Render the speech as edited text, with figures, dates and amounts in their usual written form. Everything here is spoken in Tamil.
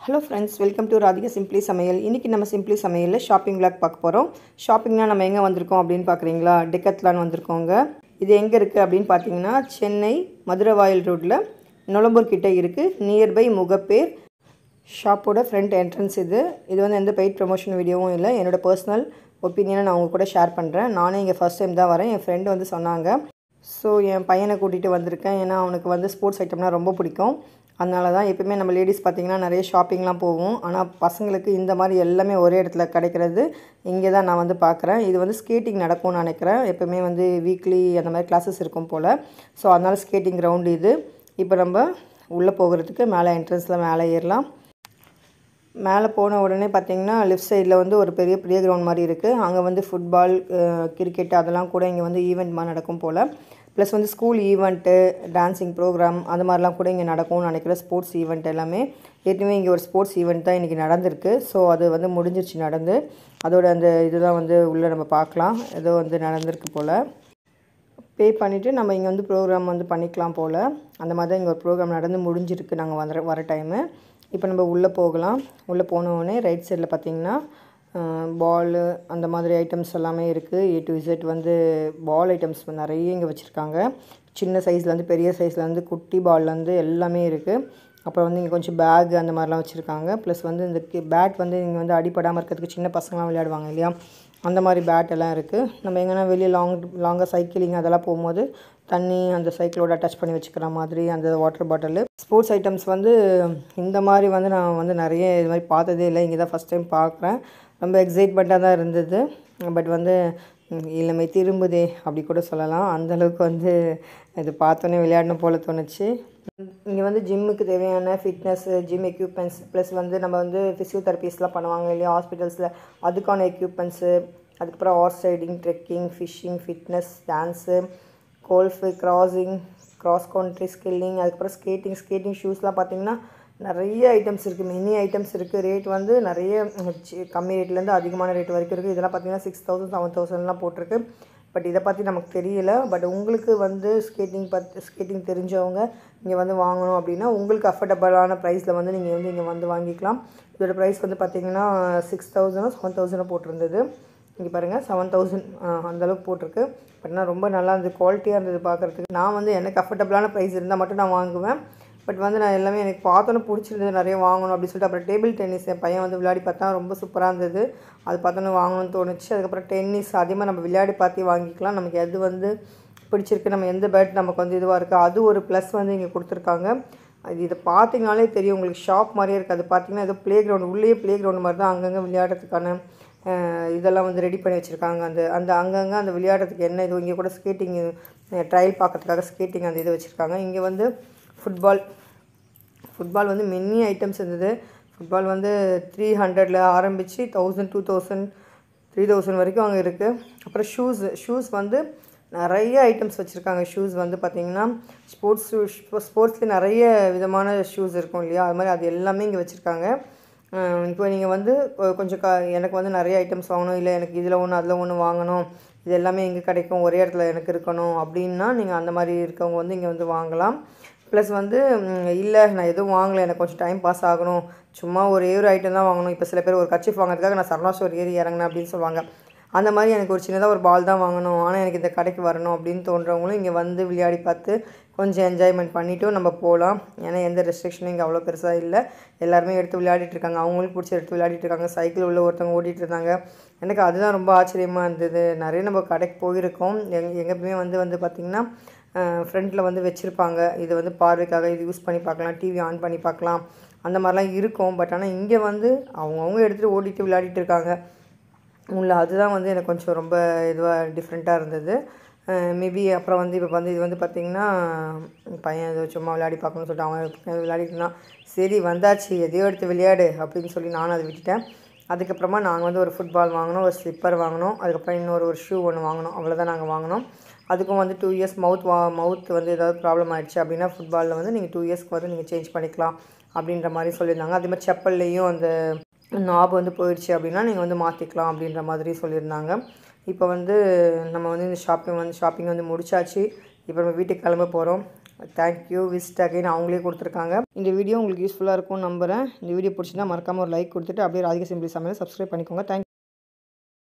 Hello friends, welcome to Radhika Simply Samayal. இன்னைக்கு நம்ம Simply Samayalல ஷாப்பிங் vlog பார்க்க போறோம். ஷாப்பிங்னா நம்ம எங்க வந்திருக்கோம் அப்படினு பார்க்கறீங்களா? Decathlon வந்திருக்கோங்க. இது எங்க இருக்கு அப்படினு பாத்தீங்கன்னா சென்னை மதுரவாயல் ரோட்ல நொலம்பூர் கிட்ட இருக்கு. நியர்பை முகப்பேர் ஷாப்போட ஃப்ரண்ட் என்ட்ரன்ஸ் இது. இது வந்து எந்த பெய்ட் ப்ரமோஷன் வீடியோவும் இல்ல. என்னோட பர்சனல் ஒபினியனை நான் உங்க கூட ஷேர் பண்றேன். நானே இங்க ஃபர்ஸ்ட் டைம் தான் வரேன். என் friend வந்து சொன்னாங்க. சோ என் பையனை கூட்டிட்டு வந்திருக்கேன். ஏனா அவனுக்கு வந்து ஸ்போர்ட்ஸ் ஐட்டம்னா ரொம்ப பிடிக்கும். அதனால தான் எப்பவுமே நம்ம லேடிஸ் பாத்தீங்கன்னா நிறைய ஷாப்பிங்லாம் போவோம். ஆனா பசங்களுக்கு இந்த மாதிரி எல்லாமே ஒரே இடத்துல கிடைக்கிறது இங்க தான் நான் வந்து பார்க்கறேன். இது வந்து ஸ்கேட்டிங் நடக்கும்னு நினைக்கிறேன். எப்பவுமே வந்து வீக்லி அந்த மாதிரி கிளாसेस இருக்கும் போல. சோ அதனால ஸ்கேட்டிங் கிரவுண்ட் இது. இப்போ நம்ம உள்ள போகிறதுக்கு மேலே என்ட்ரன்ஸ்ல மேலே ஏறலாம். மேலே போன உடனே பாத்தீங்கன்னா லெஃப்ட் சைடுல வந்து ஒரு பெரிய ப்ளே கிரவுண்ட் மாதிரி இருக்கு. அங்க வந்து ஃபுட்பால், கிரிக்கெட் அதெல்லாம் கூட இங்க வந்து ஈவென்ட் மாதிரி நடக்கும் போல. ப்ளஸ் வந்து ஸ்கூல் ஈவென்ட், டான்சிங் ப்ரோகிராம் அந்த மாதிரிலாம் கூட இங்க நடக்கும்னு நினைக்கிறேன். ஸ்போர்ட்ஸ் ஈவென்ட் எல்லாமே. ஏற்கனவே இங்க ஒரு ஸ்போர்ட்ஸ் ஈவென்ட் தான் இன்னைக்கு நடந்திருக்கு. சோ அது வந்து முடிஞ்சிருச்சு நடந்து. அதோட அந்த இதுதான் வந்து உள்ள நம்ம பார்க்கலாம். ஏதோ வந்து நடந்திருக்கு போல. பே பண்ணிட்டு நம்ம இங்க வந்து ப்ரோகிராம் வந்து பண்ணிக்கலாம் போல. அந்த மாதிரி இங்க ஒரு ப்ரோகிராம் நடந்து முடிஞ்சிருக்கு நாங்க வர டைம். இப்போ நம்ம உள்ள போகலாம். உள்ள போன உடனே ரைட் சைடுல பாத்தீங்கன்னா பால் அந்த மாதிரி ஐட்டம்ஸ் எல்லாமே இருக்கு. A to Z வந்து பால் ஐட்டம்ஸ் நிறைய இங்க வச்சிருக்காங்க. சின்ன சைஸ்ல இருந்து பெரிய சைஸ்ல இருந்து குட்டி பால்ல இருந்து எல்லாமே இருக்கு. அப்புறம் வந்து இங்க கொஞ்சம் பேக் அந்த மாதிரிலாம் வச்சிருக்காங்க. ப்ளஸ் வந்து இந்த பேட் வந்து இங்க வந்து அடிபடாம இருக்கிறதுக்கு சின்ன பசங்கலாம் விளையாடுவாங்க இல்லையா? அந்த மாதிரி பேட் எல்லாம் இருக்கு. நம்ம எங்கனா வெளிய லாங்கா சைக்கிளிங் அதெல்லாம் போயும்போது தண்ணி அந்த சைக்கிளோட அட்டாச் பண்ணி வச்சுக்கிற மாதிரி அந்த வாட்டர் பாட்டில். ஸ்போர்ட்ஸ் ஐட்டம்ஸ் வந்து இந்த மாதிரி வந்து நான் வந்து நிறைய இது மாதிரி பார்த்ததே இல்லை. இங்க தான் ஃபர்ஸ்ட் டைம் பார்க்குறேன். ரொம்ப எக்ஸைட்மெண்ட்டா தான் இருந்தது. பட் வந்து இளமை திரும்புதே அப்படி கூட சொல்லலாம். அந்த அளவுக்கு வந்து இது பார்த்தோன்னே விளையாடணும் போல தோணுச்சு. இங்க வந்து ஜிம்முக்கு தேவையான ஃபிட்னஸ், ஜிம் எக்யூப்மெண்ட்ஸ் ப்ளஸ் வந்து நம்ம வந்து ஃபிசியோதெரபிஸ்லாம் பண்ணுவாங்க இல்லையா ஹாஸ்பிட்டல்ஸ்ல அதுக்கான எக்யூப்மெண்ட்ஸ், அதுக்கப்புறம் horse riding, trekking, fishing, fitness, dance, golf, cross country skiing, அதுக்கப்புறம் ஸ்கேட்டிங் ஷூஸ்லாம் பார்த்தீங்கன்னா நிறைய ஐட்டம்ஸ் இருக்கு. மெனி ஐட்டம்ஸ் இருக்கு. ரேட் வந்து நிறைய கம்மி ரேட்ல இருந்து அதிகமான ரேட் வரைக்கும் இருக்கு. இதெல்லாம் பார்த்தீங்கன்னா 6000 7000லாம் போட்டுருக்கு. பட் இத பத்தி நமக்கு தெரியல. பட் உங்களுக்கு வந்து ஸ்கேட்டிங் தெரிஞ்சவங்க இங்க வந்து வாங்கணும் அப்படினா உங்களுக்கு அஃபோர்டபிளான பிரைஸ்ல வந்து நீங்க இங்க வந்து வாங்கிக்கலாம். இதோட பிரைஸ் வந்து பாத்தீங்கன்னா 6000 7000 போட்டுருந்தது. இங்க பாருங்க 7000 அந்த அளவுக்கு போட்டுருக்கு. பட் ரொம்ப நல்லா இருந்தது. குவாலிட்டியா இருந்தது பார்க்கிறதுக்கு. நான் வந்து எனக்கு அஃபோர்டபிளான பிரைஸ் இருந்தா மட்டும் நான் வாங்குவேன். பட் வந்து நான் எல்லாமே எனக்கு பார்த்தோன்னே பிடிச்சிருந்தது. நிறைய வாங்கணும் அப்படி சொல்லிட்டு அப்புறம் டேபிள் டென்னிஸ் என் பையன் வந்து விளையாடி பார்த்தா ரொம்ப சூப்பரா இருந்தது. அது பார்த்தோன்னே வாங்கணும்னு தோணுச்சு. அதுக்கப்புறம் டென்னிஸ் அதே மாதிரி நம்ம விளையாடி பார்த்து வாங்கிக்கலாம். நமக்கு எது வந்து பிடிச்சிருக்கு, நம்ம எந்த பேட் நமக்கு வந்து இதுவா இருக்கு அது ஒரு ப்ளஸ் வந்து இங்க கொடுத்திருக்காங்க. இத பார்த்தீங்கனாலே தெரியும் உங்களுக்கு ஷாப் மாதிரியே இருக்கு. அது பார்த்தீங்கன்னா ஏதோ ப்ளே கிரவுண்ட் உள்ளே ப்ளே கிரவுண்ட் மாதிரி தான் அங்கங்க விளையாடுறதுக்கான இதெல்லாம் வந்து ரெடி பண்ணி வச்சிருக்காங்க. அந்த அங்கங்க அந்த விளையாடுறதுக்கு என்ன இது இங்க கூட ஸ்கேட்டிங் ட்ரையல் பார்க்கிறதுக்காக ஸ்கேட்டிங் அந்த இது வச்சிருக்காங்க. இங்க வந்து ஃபுட்பால் வந்து மெனி ஐட்டம்ஸ் இருந்தது. ஃபுட்பால் வந்து 300ல ஆரம்பிச்சு 1000 2000 3000 வரைக்கும் அங்க இருக்கு. அப்புறம் ஷூஸ் வந்து நிறைய ஐட்டம்ஸ் வச்சிருக்காங்க. ஷூஸ் வந்து பாத்தீங்கன்னா ஸ்போர்ட்ஸ்ல நிறைய விதமான ஷூஸ் இருக்கும் இல்லையா? அது மாதிரி அது எல்லாமே இங்க வச்சிருக்காங்க. இப்போ நீங்க வந்து கொஞ்சம் எனக்கு வந்து நிறைய ஐட்டம்ஸ் வாங்கணும், இல்ல எனக்கு இதுல ஒன்னு அதுல ஒன்னு வாங்கணும், இது எல்லாமே எங்க கிடைக்கும் ஒரே இடத்துல எனக்கு இருக்கணும் அப்படினா நீங்க அந்த மாதிரி இருக்கவங்க வந்து இங்க வந்து வாங்கலாம். ப்ளஸ் வந்து இல்ல நான் எதுவும் வாங்கல, எனக்கு கொஞ்சம் டைம் பாஸ் ஆகணும், சும்மா ஒரே ஒரு ஐட்டம் தான் வாங்கணும். இப்போ சில பேர் ஒரு கர்ச்சீஃப் வாங்குறதுக்காக நான் சரவணா ஸ்டோர் ஏறி இறங்கினேன் அப்படின்னு சொல்லுவாங்க. அந்த மாதிரி எனக்கு ஒரு சின்னதா ஒரு பால் தான் வாங்கணும், ஆனா எனக்கு இந்த கடைக்கு வரணும் அப்படின்னு தோன்றவங்களும் இங்க வந்து விளையாடி பார்த்து கொஞ்சம் என்ஜாய்மெண்ட் பண்ணிட்டு நம்ம போலாம். ஏன்னா எந்த ரெஸ்ட்ரிக்ஷனும் இங்க அவ்வளோ பெருசா இல்ல. எல்லாரும் எடுத்து விளையாடிட்டு இருக்காங்க. அவங்களுக்கு பிடிச்ச எடுத்து விளையாடிட்டு இருக்காங்க. சைக்கிள் உள்ள ஒருத்தங்க ஓட்டிட்டு இருந்தாங்க. எனக்கு அதுதான் ரொம்ப ஆச்சரியமா இருந்தது. நிறைய நம்ம கடைக்கு போயிருக்கோம். எங்கேயுமே வந்து பாத்தீங்கன்னா ஃப்ரண்ட்ல வந்து வச்சிருப்பாங்க. இது வந்து பார்வைக்காக இது யூஸ் பண்ணி பார்க்கலாம், டிவி ஆன் பண்ணி பார்க்கலாம் அந்த மாதிரிலாம் இருக்கும். பட் ஆனா இங்க வந்து அவங்க எடுத்துட்டு ஓடிட்டு விளையாடிட்டு இருக்காங்க. அதுதான் வந்து எனக்கு கொஞ்சம் ரொம்ப இதுவா டிஃபரெண்டா இருந்தது. மேபி அப்புறம் வந்து இப்போ வந்து இது வந்து பாத்தீங்கன்னா பையன் ஏதோ சும்மா விளையாடி பார்க்கணும்னு சொல்லிட்டு அவன் விளையாடிட்டு இருந்தான். சரி வந்தாச்சு எதையோ எடுத்து விளையாடு அப்படின்னு சொல்லி நானும் அதை விட்டுட்டேன். அதுக்கப்புறமா நாங்கள் வந்து ஒரு ஃபுட்பால் வாங்கினோம், ஒரு ஸ்லிப்பர் வாங்கினோம், அதுக்கப்புறம் இன்னொரு ஷூ ஒன்று வாங்கினோம். அவ்வளோதான் நாங்கள் வாங்கினோம். அதுக்கும் வந்து 2 இயர்ஸ் மவுத் வந்து ஏதாவது ப்ராப்ளம் ஆயிடுச்சு அப்படின்னா ஃபுட்பாலில் வந்து நீங்கள் 2 இயர்ஸ்க்கு வந்து நீங்கள் சேஞ்ச் பண்ணிக்கலாம் அப்படின்ற மாதிரி சொல்லியிருந்தாங்க. அதே மாதிரி செப்பல்லையும் அந்த நாப் வந்து போயிடுச்சு அப்படின்னா நீங்கள் வந்து மாற்றிக்கலாம் அப்படின்ற மாதிரி சொல்லியிருந்தாங்க. இப்போ வந்து நம்ம வந்து இந்த ஷாப்பிங் வந்து முடிச்சாச்சு. இப்போ நம்ம வீட்டுக்கு கிளம்ப போகிறோம். தேங்க்யூ விசிட் அகைன் அவங்களே கொடுத்துருக்காங்க. இந்த வீடியோ உங்களுக்கு யூஸ்ஃபுல்லாக இருக்கும்னு நம்புகிறேன். இந்த வீடியோ பிடிச்சினா மறக்காமல் ஒரு லைக் கொடுத்துட்டு அப்படியே ராதிகா சிம்பிளி சமையல் சப்ஸ்கிரைப் பண்ணிக்கோங்க. தேங்க்யூ.